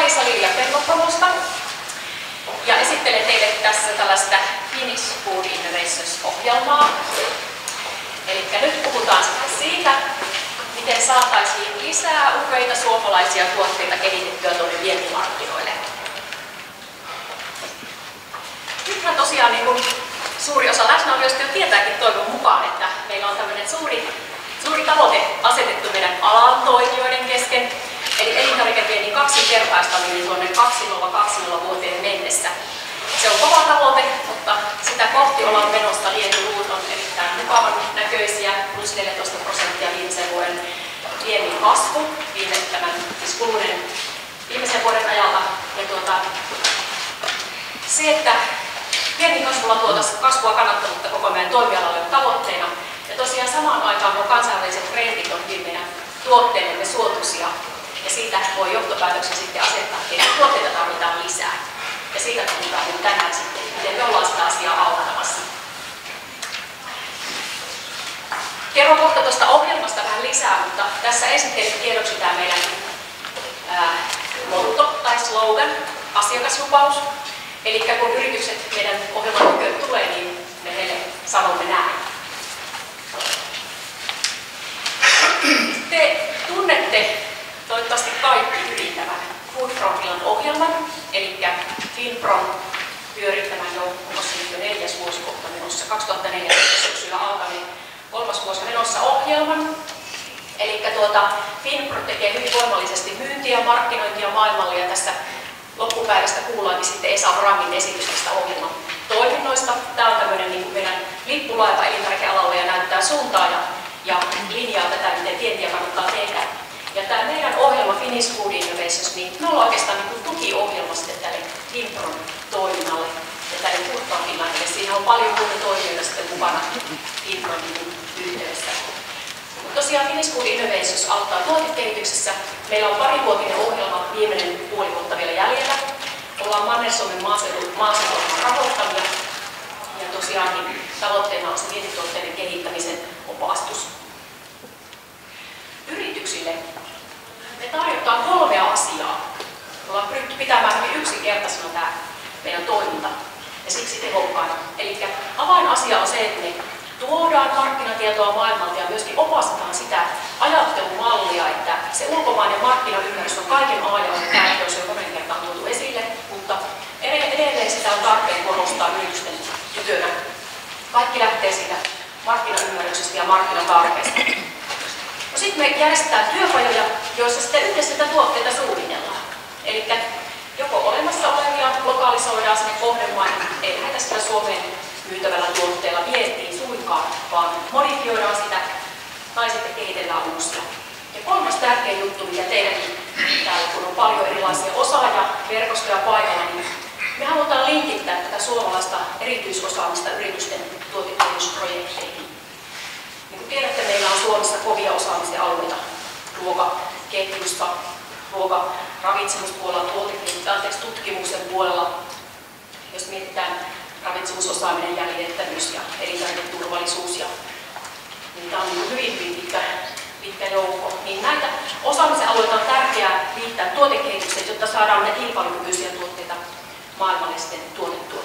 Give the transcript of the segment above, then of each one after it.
Kaisa Lilja Pellopromosta ja esittelen teille tässä tällaista Finnish Food Innovations-ohjelmaa. Eli nyt puhutaan siitä, miten saataisiin lisää upeita suomalaisia tuotteita kehitettyä tuonne vientimarkkinoille. Nythän tosiaan suuri osa läsnäolijoista jo tietääkin toivon mukaan, että meillä on tämmöinen suuri tavoite asetettu meidän alan toimijoiden kesken, eli elintarvikeviennin kaksinkertaistaminen tuonne 2020 vuoteen mennessä. Se on kova tavoite, mutta sitä kohti ollaan menossa. Vientiluvut on erittäin mukavan näköisiä, plus 14% viimeisen vuoden viennin kasvu, siis kuluneen viimeisen vuoden ajalta. Ja se, että viennin kasvulla tuotaisiin kasvua kannattavuutta koko meidän toimialalle tavoitteena. Ja tosiaan samaan aikaan, kun kansainväliset trendit on meidän tuotteillemme suotuisia, ja siitä voi johtopäätöksen sitten asettaa, että tuotteita tarvitaan lisää. Ja siitä puhutaan nyt tänään sitten, miten me ollaan sitä asiaa auttamassa. Kerron kohta tuosta ohjelmasta vähän lisää, mutta tässä esittelyssä tiedoksi tämä meidän motto tai slogan, asiakaslupaus. Eli kun yritykset meidän ohjelman lukijoille tulee, niin me heille sanomme näin. Te tunnette toivottavasti kaikki hyvin tämän Foodpron Finland ohjelman, eli Finpron pyörittämään jo 4. vuosi kohta menossa, 2014 syksyllä alkaneen 3. vuosi menossa ohjelman. Eli Finpro tekee hyvin voimallisesti myyntiä ja markkinointia maailmalle, ja tässä loppupäivästä kuullaankin sitten Esa Wrangin esitys tästä ohjelman toiminnoista. Tämä on tämmöinen meidän lippulaiva elintarvikealalle ja näyttää suuntaa ja linjaa tätä, miten vientiä kannattaa tehdä. Ja tämä meidän ohjelma Finnish Food Innovations, niin me ollaan oikeastaan tukiohjelma sitten tälle Finpron toiminnalle ja tälle Foodpron Finlandille. Siinä on paljon muuta toimijoita sitten mukana Finpron yhteydessä. Tosiaan Finnish Food Innovations auttaa tuotekehityksessä. Meillä on parivuotinen ohjelma, viimeinen puoli vuotta vielä jäljellä. Ollaan Manner-Suomen maaseutuohjelman rahoittamia. Ja tosiaan tavoitteena on se vientituotteiden kehittämisen opastus. Yrityksille me tarjotaan 3 asiaa. Me ollaan pyritty pitämään hyvin yksinkertaisena tämä meidän toiminta ja siksi tehokkaana. Eli avainasia on se, että me tuodaan markkinatietoa maailmalta ja myöskin opastetaan sitä ajattelumallia, että se ulkomainen markkinaymmärrys on kaiken A ja O, jos jo monen kertaan tuotu esille, mutta edelleen sitä on tarpeen korostaa yritysten työnä. Kaikki lähtee siitä markkinaymmärryksestä ja markkinatarpeesta. No sitten me järjestetään työpajoja, joissa sitten yhdessä sitä tuotteita suunnitellaan. Eli joko olemassa olevia lokalisoidaan sinne kohdemaihin, ei lähdetä sitä Suomeen myytävällä tuotteella vientiin suinkaan, vaan modifioidaan sitä tai sitten kehitellään uusia. Ja 3. tärkeä juttu, mikä teidänkin täällä, kun on paljon erilaisia osaajaverkostoja paikalla, niin me halutaan linkittää tätä suomalaista erityisosaamista yritysten tuotekehitysprojekteihin. Niin kuin tiedätte, meillä on Suomessa kovia osaamisen alueita ruokaketjusta, ravitsemuspuolella, tutkimuksen puolella, jos mietitään ravitsemusosaaminen, jäljitettävyys ja elintarviketurvallisuus. Niin tämä on hyvin pitkä joukko. Niin näitä osaamisen alueita on tärkeää liittää tuotekehitykseen, jotta saadaan ne kilpailukykyisiä tuotteita maailmalle sitten tuotettua.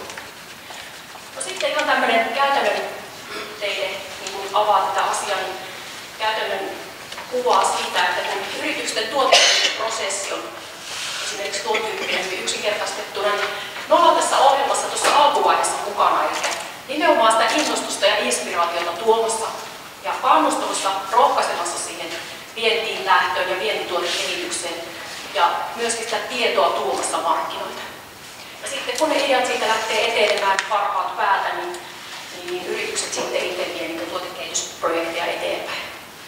No sitten ihan tämmöinen käytännön teille niin avaa tätä asiaa, niin käytännön kuvaa siitä, että kun yritysten tuotekehitysprosessi on esimerkiksi tuon tyyppinen yksinkertaistettuna, niin me ollaan tässä ohjelmassa tuossa alkuvaiheessa mukana, eli nimenomaan sitä innostusta ja inspiraatiota tuomassa ja kannustamassa, rohkaisemassa siihen vientiin lähtöön ja vientituotekehitykseen ja myöskin sitä tietoa tuomassa markkinoille. Ja sitten kun ne ideat siitä lähtee etenemään parhaat päältä, niin yritykset sitten itse vie niitä tuotekehitysprojekteja eteenpäin.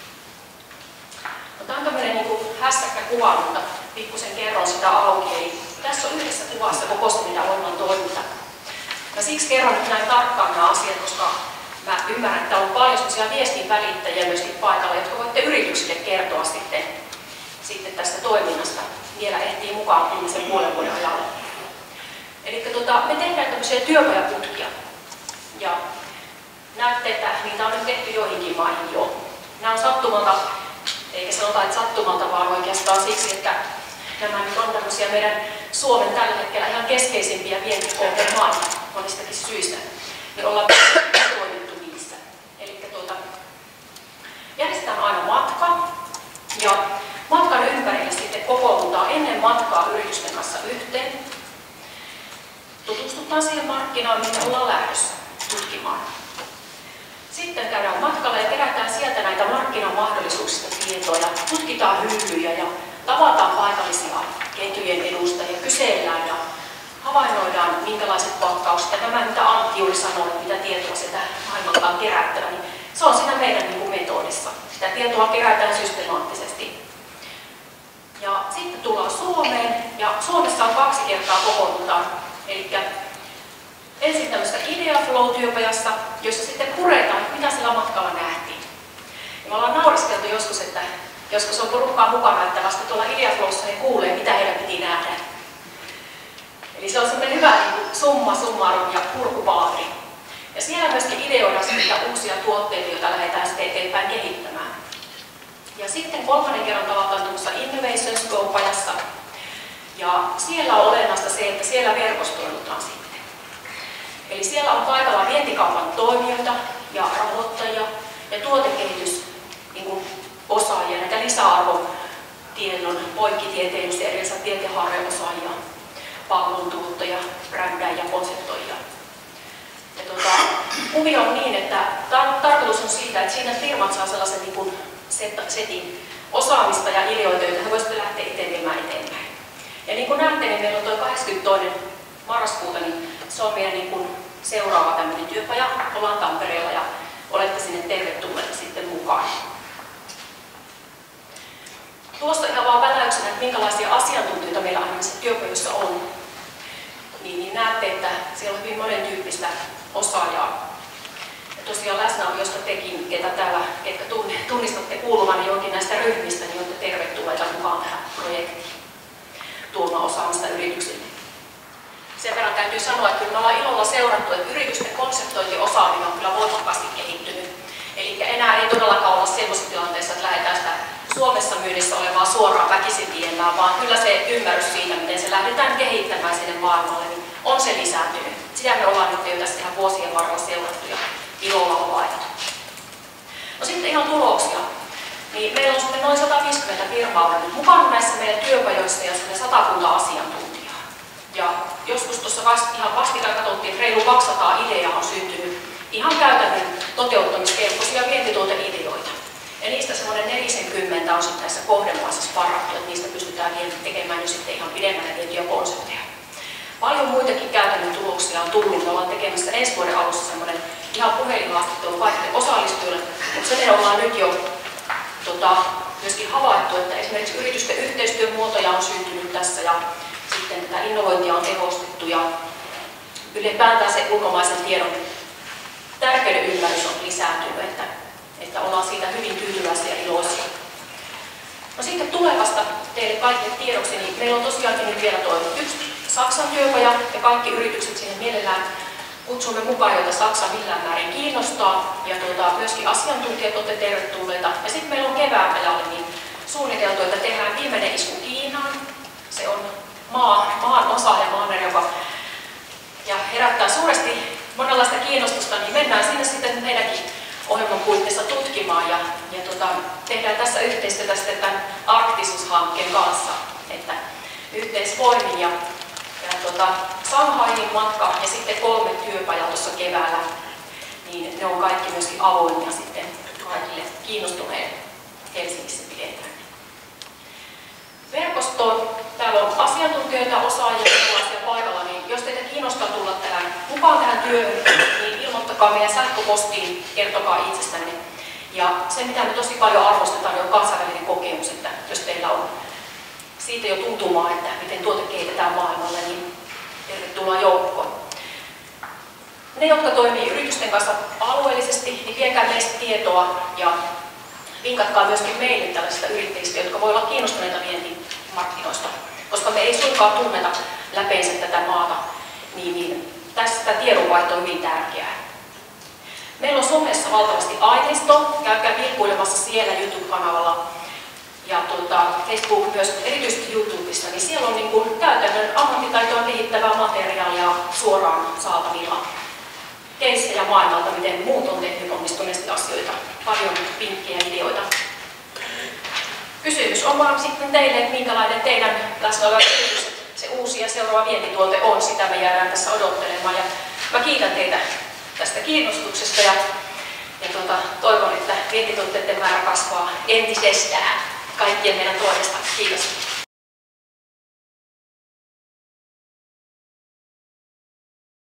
No, tämä on tämmöinen hässäkkä kuva, mutta pikkusen kerron sitä auki. Eli tässä on yhdessä kuvassa koko se meidän ohjelman toiminta. Mä siksi kerron nyt näin tarkkaan nämä asiat, koska mä ymmärrän, että on paljon sellaisia viestin välittäjiä myöskin paikalla, jotka voitte yrityksille kertoa sitten tästä toiminnasta. Vielä ehtii mukaan viimeisen puolen vuoden ajalle. Eli me tehdään tämmöisiä työpajaputkia. Ja näette, että niitä on nyt tehty joihinkin maihin jo. Nämä on sattumalta, eikä sanota, että sattumalta, vaan oikeastaan siksi, että nämä nyt on tämmöisiä meidän Suomen tällä hetkellä ihan keskeisimpiä vientikohdemaita monistakin syistä, niin ollaan toimittu niissä. Eli järjestetään aina matka, ja matkan ympärille sitten kokoonnutaan ennen matkaa yritysten kanssa yhteen. Tutustutaan siihen markkinaan, minne ollaan lähdössä tutkimaan. Sitten käydään matkalla ja kerätään sieltä näitä markkinamahdollisuuksista tietoja, tutkitaan hyllyjä ja tavataan paikallisia ketjujen edustajia, kysellään ja havainnoidaan minkälaiset pakkaukset. Ja tämä, mitä Antti juuri sanoi, mitä tietoa sieltä maailmalta on kerättävä, niin se on siinä meidän metodissa. Sitä tietoa kerätään systemaattisesti. Ja sitten tullaan Suomeen, ja Suomessa on 2 kertaa kokoonnutaan. Eli ensin tämmöisessä Idea Flow-työpajassa, jossa sitten puretaan, mitä sillä matkalla nähtiin. Ja me ollaan nauriskeltu joskus, että joskus on porukkaa mukana, että vasta tuolla Idea Flowssa he kuulee, mitä heidän piti nähdä. Eli se on semmoinen hyvä summa summarum ja purkupalaveri. Ja siellä myöskin ideoidaan uusia tuotteita, joita lähdetään sitten eteenpäin kehittämään. Ja sitten 3. kerran tavataan tuossa Innovations Go-pajassa. Ja siellä on olennaista se, että siellä verkostoidutaan sitten. Eli siellä on paikalla vientikaupan toimijoita ja rahoittajia ja tuotekehitysosaajia, näitä lisäarvotiedon, poikkitieteellisiä, erilaisia tieteenharjoitusosaajia, palveluntuottajia, brändäjiä ja konseptoijia. Kuvio on niin, että tarkoitus on siitä, että siinä firmat saa sellaisen setin osaamista ja ideoita, joita he voisivat lähteä itse viemään eteenpäin. Ja niin kuin näette, niin meillä on tuo 22. marraskuuta, niin se on meidän seuraava tämmöinen työpaja. Ollaan Tampereella ja olette sinne tervetulleet sitten mukaan. Tuosta ihan vaan väläyksenä, että minkälaisia asiantuntijoita meillä aina näissä työpajoissa on. Niin näette, että siellä on hyvin monentyyppistä osaajaa. Ja tosiaan läsnäolijoista tekin, ketkä tunnistatte kuuluvan jonkin näistä ryhmistä, niin olette tervetulleita mukaan tähän projektiin tuomaan osaamista yrityksille. Sen verran täytyy sanoa, että me ollaan ilolla seurattu, että yritysten konseptointiosaaminen on kyllä voimakkaasti kehittynyt. Eli enää ei todellakaan olla sellaisessa tilanteessa, että lähdetään sitä Suomessa myynnissä olevaa suoraan väkisin viemään, vaan kyllä se ymmärrys siitä, miten se lähdetään kehittämään sinne maailmalle, niin on se lisääntynyt. Sitä me ollaan nyt jo tässä ihan vuosien varrella seurattu ja ilolla on vaihtu. No sitten ihan tuloksia. Niin meillä on sitten noin 150 firmaa nyt mukana näissä meidän työpajoissa ja 100 asiantuntijaa. Ja joskus tuossa ihan vastikään katsottiin, että reilu 200 ideaa on syntynyt ihan käytännön toteuttamiskelpoisia vientituoteideoita. Ja niistä semmoinen 40 on sitten tässä kohdemaassa parattu, että niistä pystytään tekemään nyt sitten ihan pidemmälle vietyjä konsepteja. Paljon muitakin käytännön tuloksia on tullut. Me ollaan tekemässä ensi vuoden alussa semmoinen ihan puhelinhaastattelu kaikille osallistujille, mutta sen ollaan nyt jo myöskin havaittu, että esimerkiksi yritysten yhteistyömuotoja on syntynyt tässä ja sitten tätä innovointia on tehostettu ja ylipäätään se ulkomaisen tiedon tärkeyden ymmärrys on lisääntynyt, että ollaan siitä hyvin tyytyväisiä ja iloisia. No sitten tulevasta teille kaikille tiedoksi, niin meillä on tosiaankin nyt vielä tuo yksi Saksan työpaja ja kaikki yritykset sinne mielellään kutsumme mukaan, joita Saksa millään määrin kiinnostaa ja myöskin asiantuntijat olette tervetulleita. Ja sitten meillä on kevään ajalle niin suunniteltu, että tehdään viimeinen isku Kiinaan. Se on maan osa ja manner, joka herättää suuresti monenlaista kiinnostusta, niin mennään sinne sitten meidänkin ohjelman puitteissa tutkimaan ja tehdään tässä yhteistyötä sitten tämän Arktisuus-hankkeen kanssa, että yhteisvoimin ja Shanghaihin matka ja sitten 3 työpajaa tuossa keväällä, niin ne on kaikki myöskin avoimia sitten kaikille kiinnostuneille Helsingissä pidetään. Verkostoon, täällä on asiantuntijoita, osaajia ja paikalla, niin jos teitä kiinnostaa tulla mukaan tähän työhön, niin ilmoittakaa meidän sähköpostiin, kertokaa itsestänne. Ja se, mitä me tosi paljon arvostetaan, on kansainvälinen kokemus, että jos teillä on siitä jo tuntumaa, että miten tuote kehitetään maailmalle, niin tervetuloa joukkoon. Ne, jotka toimii yritysten kanssa alueellisesti, niin viekää meistä tietoa ja vinkatkaa myöskin meille tällaisista yrittäjistä, jotka voi olla kiinnostuneita vientimarkkinoista, koska me ei suinkaan tunneta läpeensä tätä maata, niin tässä tiedonvaihto on hyvin tärkeää. Meillä on somessa valtavasti aineistoa, käykää vilkuilemassa siellä YouTube-kanavalla ja Facebook myös, erityisesti YouTubessa, niin siellä on niin kuin käytännön ammattitaitoa kehittävää materiaalia suoraan saatavilla. Keissejä maailmalta, miten muut on tehnyt onnistuneesti asioita. Paljon vinkkejä ja ideoita. Kysymys on vaan sitten teille, että minkälainen teidän läsnä oleva yritys, se uusi ja seuraava vientituote on. Sitä me jäädään tässä odottelemaan. Ja mä kiitän teitä tästä kiinnostuksesta ja toivon, että vientituotteiden määrä kasvaa entisestään kaikkien meidän toimesta. Kiitos.